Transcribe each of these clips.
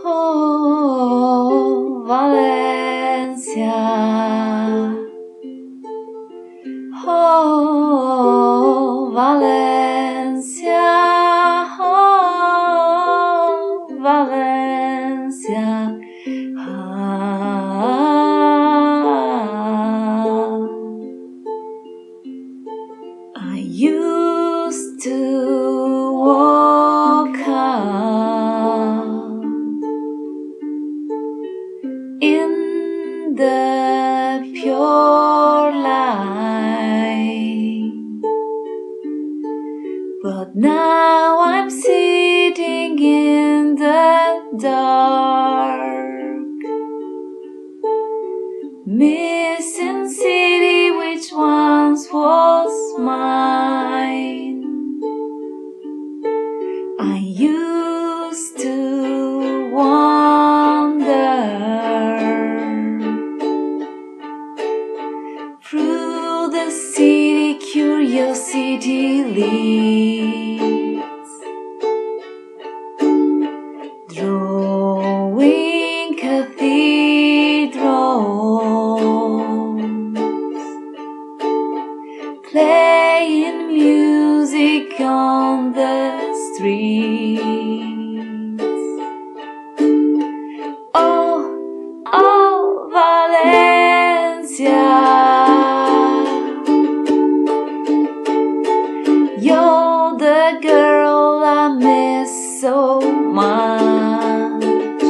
Oh, Valencia. Oh, Valencia. Oh, Valencia. I used to walk out in the pure light, but now I'm sitting in the dark, missing city which once was mine. I used to wander through the city, curiosity leads, drawing cathedrals, playing music on the streets. Oh, oh, Valencia, you're the girl I miss so much.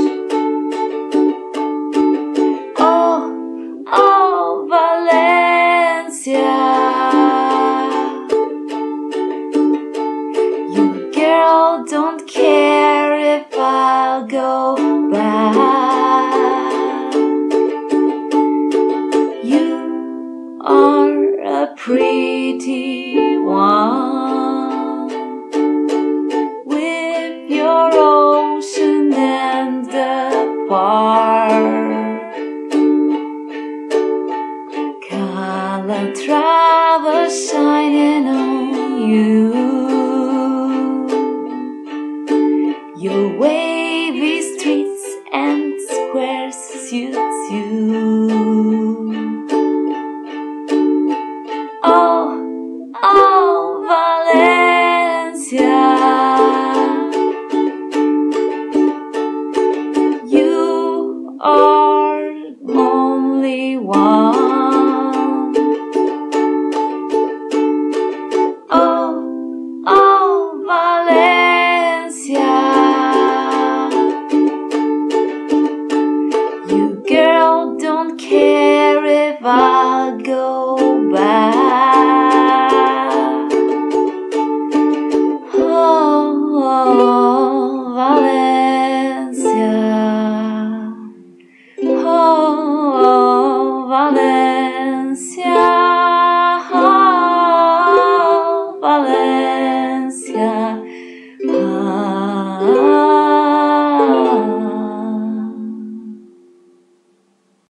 Oh, oh, Valencia, you girl don't care if I'll go back. You are a pretty one, with your ocean and the park. Calatrava shining on you. Your way